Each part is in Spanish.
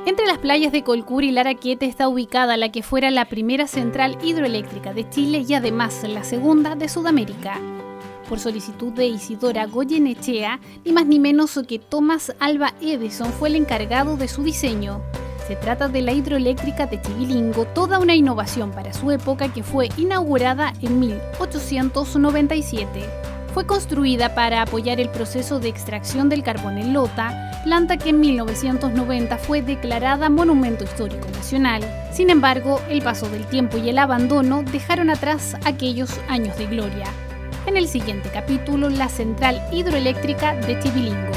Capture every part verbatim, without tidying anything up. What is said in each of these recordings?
Entre las playas de Colcura y Laraquete está ubicada la que fuera la primera central hidroeléctrica de Chile y además la segunda de Sudamérica. Por solicitud de Isidora Goyenechea, ni más ni menos que Thomas Alva Edison fue el encargado de su diseño. Se trata de la hidroeléctrica de Chivilingo, toda una innovación para su época que fue inaugurada en mil ochocientos noventa y siete. Fue construida para apoyar el proceso de extracción del carbón en Lota, planta que en mil novecientos noventa fue declarada Monumento Histórico Nacional. Sin embargo, el paso del tiempo y el abandono dejaron atrás aquellos años de gloria. En el siguiente capítulo, la central hidroeléctrica de Chivilingo.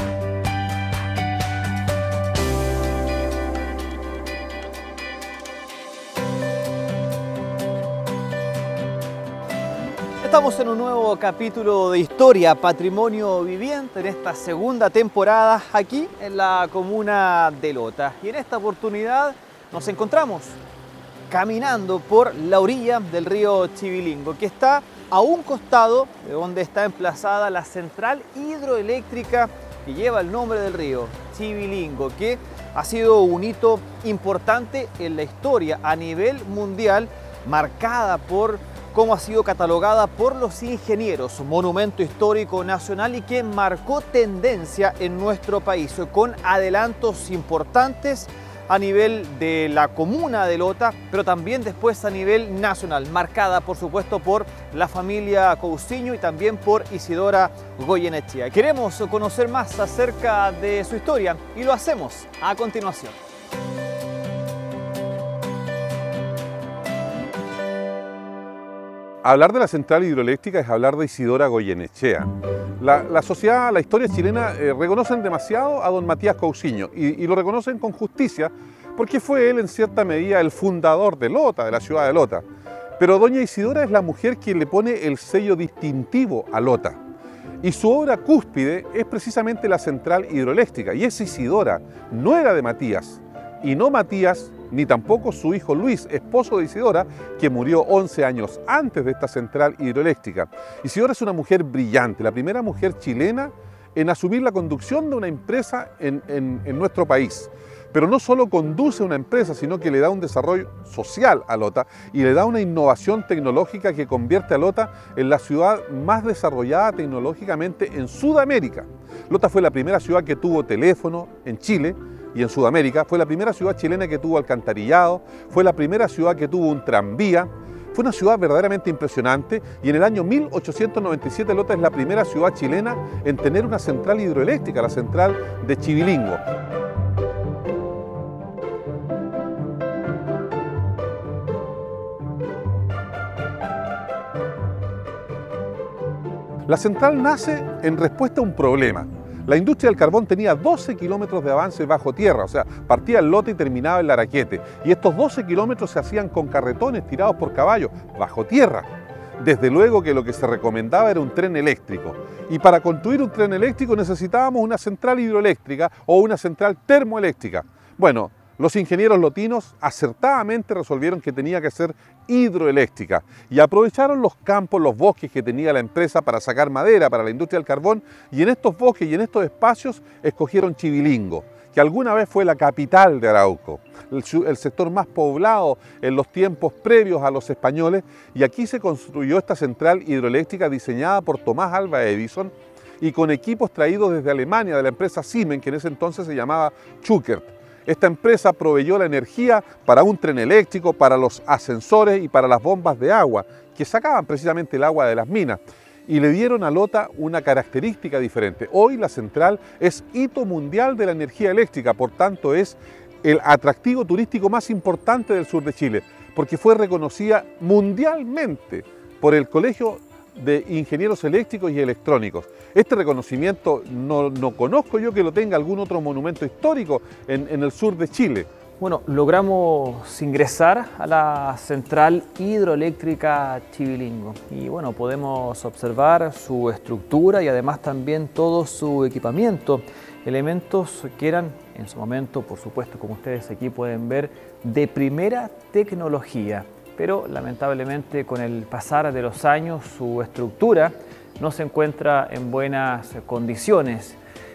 Estamos en un nuevo capítulo de Historia, Patrimonio Viviente, en esta segunda temporada aquí en la comuna de Lota. Y en esta oportunidad nos encontramos caminando por la orilla del río Chivilingo, que está a un costado de donde está emplazada la central hidroeléctrica que lleva el nombre del río, Chivilingo, que ha sido un hito importante en la historia a nivel mundial, marcada por cómo ha sido catalogada por los ingenieros, monumento histórico nacional y que marcó tendencia en nuestro país, con adelantos importantes a nivel de la comuna de Lota, pero también después a nivel nacional, marcada por supuesto por la familia Cousiño y también por Isidora Goyenechea. Queremos conocer más acerca de su historia y lo hacemos a continuación. Hablar de la central hidroeléctrica es hablar de Isidora Goyenechea. La, la sociedad, la historia chilena eh, reconocen demasiado a don Matías Cousiño y, y lo reconocen con justicia porque fue él en cierta medida el fundador de Lota, de la ciudad de Lota. Pero doña Isidora es la mujer quien le pone el sello distintivo a Lota. Y su obra cúspide es precisamente la central hidroeléctrica. Y esa Isidora no era de Matías, y no Matías, ni tampoco su hijo Luis, esposo de Isidora, que murió once años antes de esta central hidroeléctrica. Isidora es una mujer brillante, la primera mujer chilena en asumir la conducción de una empresa en, en, en nuestro país. Pero no solo conduce una empresa, sino que le da un desarrollo social a Lota y le da una innovación tecnológica que convierte a Lota en la ciudad más desarrollada tecnológicamente en Sudamérica. Lota fue la primera ciudad que tuvo teléfono en Chile y en Sudamérica, fue la primera ciudad chilena que tuvo alcantarillado, fue la primera ciudad que tuvo un tranvía. Fue una ciudad verdaderamente impresionante y en el año mil ochocientos noventa y siete Lota es la primera ciudad chilena en tener una central hidroeléctrica, la central de Chivilingo. La central nace en respuesta a un problema. La industria del carbón tenía doce kilómetros de avance bajo tierra, o sea, partía en Lota y terminaba en Laraquete. Y estos doce kilómetros se hacían con carretones tirados por caballos, bajo tierra. Desde luego que lo que se recomendaba era un tren eléctrico. Y para construir un tren eléctrico necesitábamos una central hidroeléctrica o una central termoeléctrica. Bueno, los ingenieros lotinos acertadamente resolvieron que tenía que ser hidroeléctrica y aprovecharon los campos, los bosques que tenía la empresa para sacar madera para la industria del carbón y en estos bosques y en estos espacios escogieron Chivilingo, que alguna vez fue la capital de Arauco, el, el sector más poblado en los tiempos previos a los españoles, y aquí se construyó esta central hidroeléctrica diseñada por Thomas Alva Edison y con equipos traídos desde Alemania de la empresa Siemens, que en ese entonces se llamaba Schuckert. Esta empresa proveyó la energía para un tren eléctrico, para los ascensores y para las bombas de agua, que sacaban precisamente el agua de las minas. Y le dieron a Lota una característica diferente. Hoy la central es hito mundial de la energía eléctrica, por tanto es el atractivo turístico más importante del sur de Chile, porque fue reconocida mundialmente por el Colegio de Ingenieros Eléctricos y Electrónicos. Este reconocimiento no, no conozco yo que lo tenga algún otro monumento histórico en, en el sur de Chile. Bueno, logramos ingresar a la central hidroeléctrica Chivilingo y bueno, podemos observar su estructura y además también todo su equipamiento, elementos que eran en su momento, por supuesto, como ustedes aquí pueden ver, de primera tecnología. Pero lamentablemente con el pasar de los años su estructura no se encuentra en buenas condiciones.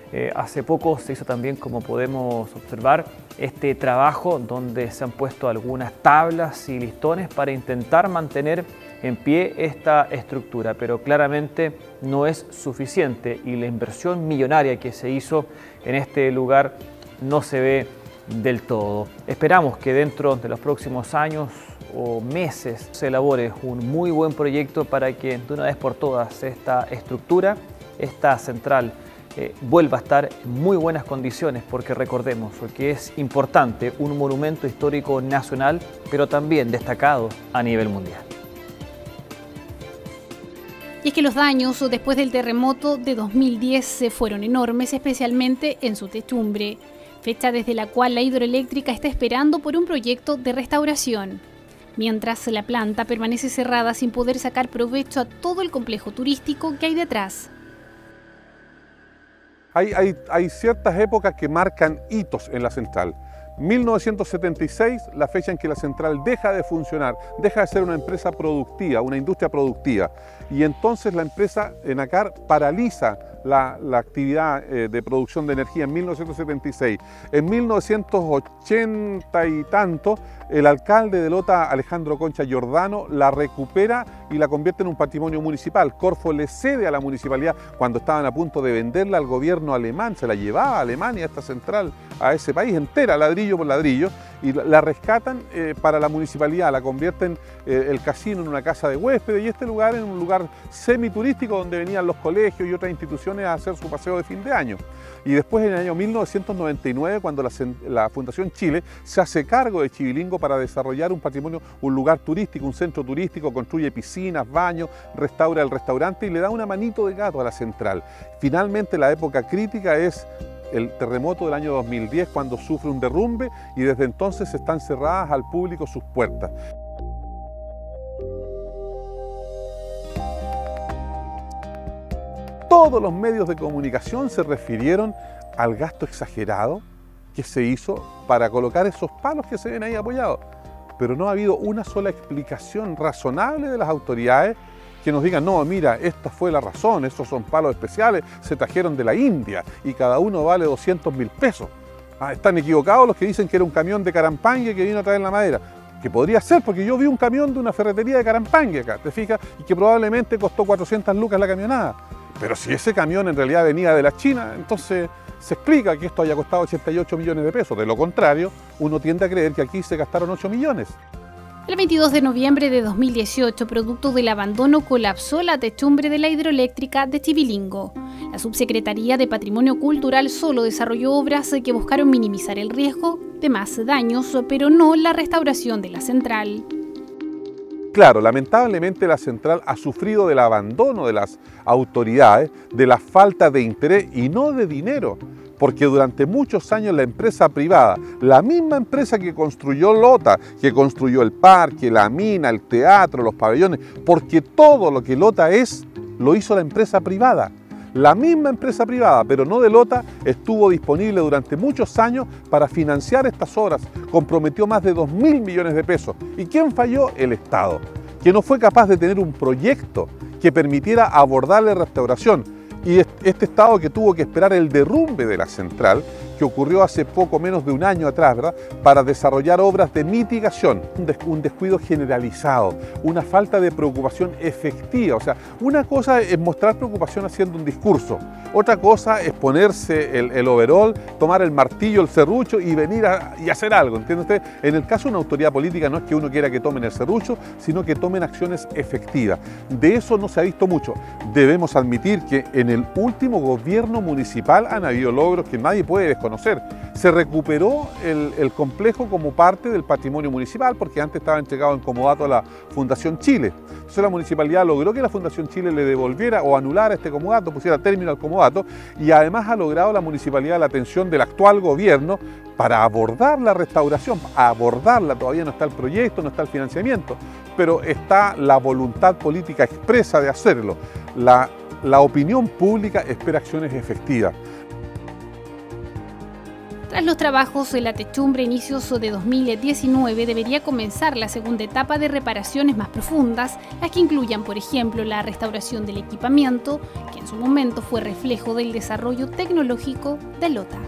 Eh, hace poco se hizo también, como podemos observar, este trabajo donde se han puesto algunas tablas y listones para intentar mantener en pie esta estructura, pero claramente no es suficiente y la inversión millonaria que se hizo en este lugar no se ve del todo. Esperamos que dentro de los próximos años o meses se elabore un muy buen proyecto para que de una vez por todas esta estructura, esta central, eh, vuelva a estar en muy buenas condiciones, porque recordemos que es importante, un monumento histórico nacional, pero también destacado a nivel mundial. Y es que los daños después del terremoto de dos mil diez fueron enormes, especialmente en su techumbre, fecha desde la cual la hidroeléctrica está esperando por un proyecto de restauración, mientras la planta permanece cerrada sin poder sacar provecho a todo el complejo turístico que hay detrás. Hay, hay, hay ciertas épocas que marcan hitos en la central. mil novecientos setenta y seis, la fecha en que la central deja de funcionar, deja de ser una empresa productiva, una industria productiva. Y entonces la empresa Enacar paraliza la, la actividad eh, de producción de energía en mil novecientos setenta y seis. En mil novecientos ochenta y tanto, el alcalde de Lota, Alejandro Concha Giordano, la recupera y la convierte en un patrimonio municipal. Corfo le cede a la municipalidad cuando estaban a punto de venderla al gobierno alemán, se la llevaba a Alemania esta central, a ese país entera, ladrillo por ladrillo, y la rescatan eh, para la municipalidad, la convierten eh, el casino en una casa de huéspedes y este lugar en un lugar semiturístico donde venían los colegios y otras instituciones a hacer su paseo de fin de año. Y después, en el año mil novecientos noventa y nueve, cuando la, la Fundación Chile se hace cargo de Chivilingo para desarrollar un patrimonio, un lugar turístico, un centro turístico, construye piscinas, baños, restaura el restaurante y le da una manito de gato a la central. Finalmente, la época crítica es el terremoto del año dos mil diez, cuando sufre un derrumbe y desde entonces están cerradas al público sus puertas. Todos los medios de comunicación se refirieron al gasto exagerado que se hizo para colocar esos palos que se ven ahí apoyados. Pero no ha habido una sola explicación razonable de las autoridades que nos digan, no, mira, esta fue la razón, estos son palos especiales, se trajeron de la India y cada uno vale doscientos mil pesos. Ah, están equivocados los que dicen que era un camión de Carampangue que vino a traer la madera. Que podría ser, porque yo vi un camión de una ferretería de Carampangue acá, ¿te fijas? Y que probablemente costó cuatrocientas lucas la camionada. Pero si ese camión en realidad venía de la China, entonces se explica que esto haya costado ochenta y ocho millones de pesos. De lo contrario, uno tiende a creer que aquí se gastaron ocho millones. El veintidós de noviembre de dos mil dieciocho, producto del abandono, colapsó la techumbre de la hidroeléctrica de Chivilingo. La Subsecretaría de Patrimonio Cultural solo desarrolló obras que buscaron minimizar el riesgo de más daños, pero no la restauración de la central. Claro, lamentablemente la central ha sufrido del abandono de las autoridades, de la falta de interés y no de dinero, porque durante muchos años la empresa privada, la misma empresa que construyó Lota, que construyó el parque, la mina, el teatro, los pabellones, porque todo lo que Lota es, lo hizo la empresa privada. La misma empresa privada, pero no de Lota, estuvo disponible durante muchos años para financiar estas obras, comprometió más de dos mil millones de pesos. ¿Y quién falló? El Estado, que no fue capaz de tener un proyecto que permitiera abordar la restauración. Y este Estado que tuvo que esperar el derrumbe de la central, que ocurrió hace poco menos de un año atrás, ¿verdad?, para desarrollar obras de mitigación, un descuido generalizado, una falta de preocupación efectiva. O sea, una cosa es mostrar preocupación haciendo un discurso, otra cosa es ponerse el, el overol, tomar el martillo, el serrucho y venir a, y hacer algo, ¿entiende usted? En el caso de una autoridad política no es que uno quiera que tomen el serrucho, sino que tomen acciones efectivas. De eso no se ha visto mucho. Debemos admitir que en el último gobierno municipal han habido logros que nadie puede desconocer. Se recuperó el, el complejo como parte del patrimonio municipal, porque antes estaba entregado en comodato a la Fundación Chile. Entonces la municipalidad logró que la Fundación Chile le devolviera o anulara este comodato, pusiera término al comodato, y además ha logrado la municipalidad la atención del actual gobierno para abordar la restauración, abordarla. Todavía no está el proyecto, no está el financiamiento, pero está la voluntad política expresa de hacerlo. La, la opinión pública espera acciones efectivas. Tras los trabajos en la techumbre a inicios de dos mil diecinueve debería comenzar la segunda etapa de reparaciones más profundas, las que incluyan, por ejemplo, la restauración del equipamiento, que en su momento fue reflejo del desarrollo tecnológico de Lota.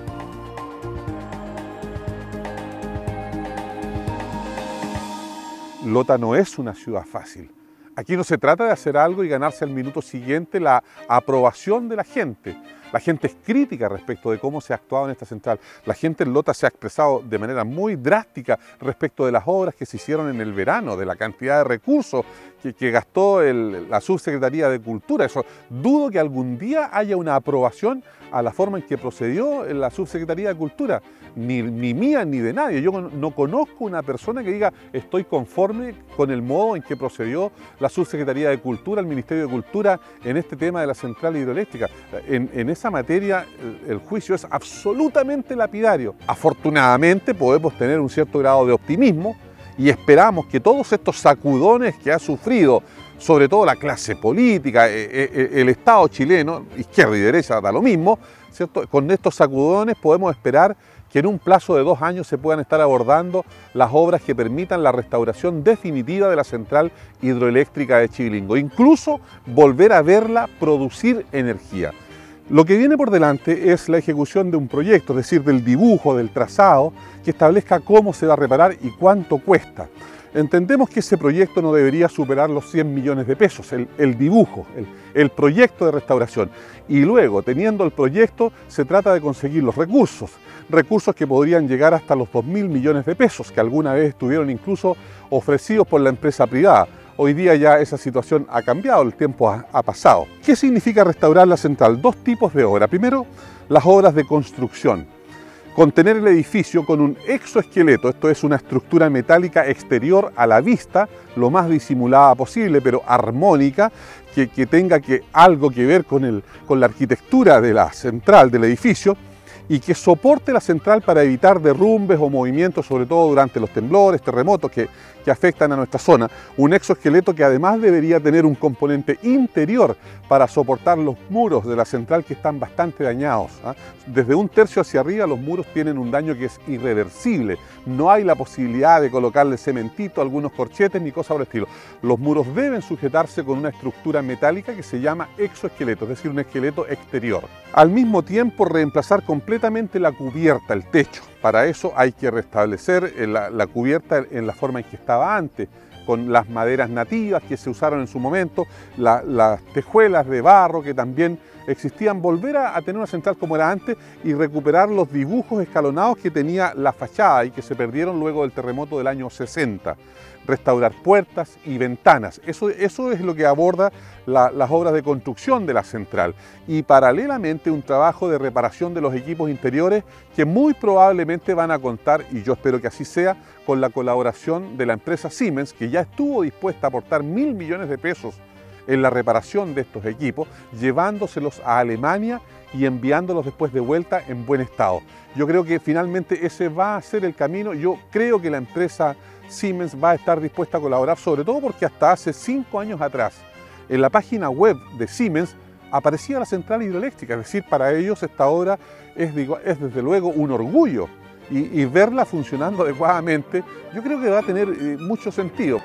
Lota no es una ciudad fácil. Aquí no se trata de hacer algo y ganarse al minuto siguiente la aprobación de la gente. La gente es crítica respecto de cómo se ha actuado en esta central. La gente en Lota se ha expresado de manera muy drástica respecto de las obras que se hicieron en el verano, de la cantidad de recursos que, que gastó el, la Subsecretaría de Cultura. Eso, dudo que algún día haya una aprobación a la forma en que procedió la Subsecretaría de Cultura, ni, ni mía ni de nadie. Yo no conozco una persona que diga estoy conforme con el modo en que procedió la Subsecretaría de Cultura, el Ministerio de Cultura en este tema de la central hidroeléctrica. En, en esa materia el, el juicio es absolutamente lapidario. Afortunadamente podemos tener un cierto grado de optimismo y esperamos que todos estos sacudones que ha sufrido, sobre todo la clase política, el Estado chileno, izquierda y derecha da lo mismo, ¿cierto? Con estos sacudones podemos esperar que en un plazo de dos años se puedan estar abordando las obras que permitan la restauración definitiva de la central hidroeléctrica de Chivilingo, incluso volver a verla producir energía. Lo que viene por delante es la ejecución de un proyecto, es decir, del dibujo, del trazado, que establezca cómo se va a reparar y cuánto cuesta. Entendemos que ese proyecto no debería superar los cien millones de pesos, el, el dibujo, el, el proyecto de restauración. Y luego, teniendo el proyecto, se trata de conseguir los recursos, recursos que podrían llegar hasta los dos mil millones de pesos, que alguna vez estuvieron incluso ofrecidos por la empresa privada. Hoy día ya esa situación ha cambiado, el tiempo ha, ha pasado. ¿Qué significa restaurar la central? Dos tipos de obras. Primero, las obras de construcción. Contener el edificio con un exoesqueleto, esto es una estructura metálica exterior a la vista, lo más disimulada posible, pero armónica, que, que tenga que, algo que ver con, el, con la arquitectura de la central, del edificio, y que soporte la central para evitar derrumbes o movimientos, sobre todo durante los temblores, terremotos que, que afectan a nuestra zona. Un exoesqueleto que además debería tener un componente interior para soportar los muros de la central que están bastante dañados, ¿eh? Desde un tercio hacia arriba los muros tienen un daño que es irreversible. No hay la posibilidad de colocarle cementito, algunos corchetes ni cosas por el estilo. Los muros deben sujetarse con una estructura metálica que se llama exoesqueleto, es decir, un esqueleto exterior. Al mismo tiempo, reemplazar completamente la cubierta, el techo. Para eso hay que restablecer la, la cubierta en la forma en que estaba antes, con las maderas nativas que se usaron en su momento, la, las tejuelas de barro que también existían, volver a, a tener una central como era antes y recuperar los dibujos escalonados que tenía la fachada y que se perdieron luego del terremoto del año sesenta. Restaurar puertas y ventanas. Eso, eso es lo que aborda la, las obras de construcción de la central. Y paralelamente un trabajo de reparación de los equipos interiores que muy probablemente van a contar, y yo espero que así sea, con la colaboración de la empresa Siemens, que ya estuvo dispuesta a aportar mil millones de pesos en la reparación de estos equipos, llevándoselos a Alemania y enviándolos después de vuelta en buen estado. Yo creo que finalmente ese va a ser el camino. Yo creo que la empresa Siemens va a estar dispuesta a colaborar, sobre todo porque hasta hace cinco años atrás, en la página web de Siemens aparecía la central hidroeléctrica, es decir, para ellos esta obra es, digo, es desde luego un orgullo y, y verla funcionando adecuadamente, yo creo que va a tener eh, mucho sentido.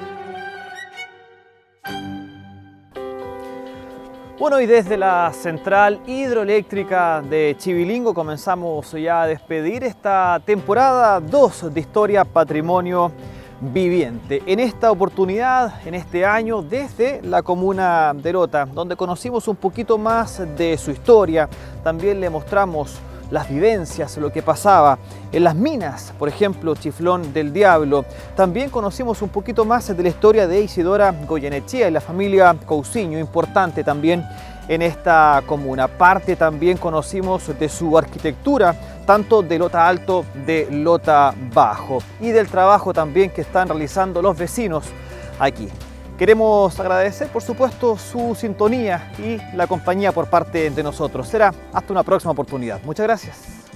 Bueno, y desde la central hidroeléctrica de Chivilingo comenzamos ya a despedir esta temporada dos de Historia Patrimonio Viviente. En esta oportunidad, en este año, desde la comuna de Lota, donde conocimos un poquito más de su historia, también le mostramos las vivencias, lo que pasaba en las minas, por ejemplo, Chiflón del Diablo. También conocimos un poquito más de la historia de Isidora Goyenechea y la familia Cousiño, importante también en esta comuna. Parte también conocimos de su arquitectura, tanto de Lota Alto, de Lota Bajo, y del trabajo también que están realizando los vecinos aquí. Queremos agradecer, por supuesto, su sintonía y la compañía por parte de nosotros. Será hasta una próxima oportunidad. Muchas gracias.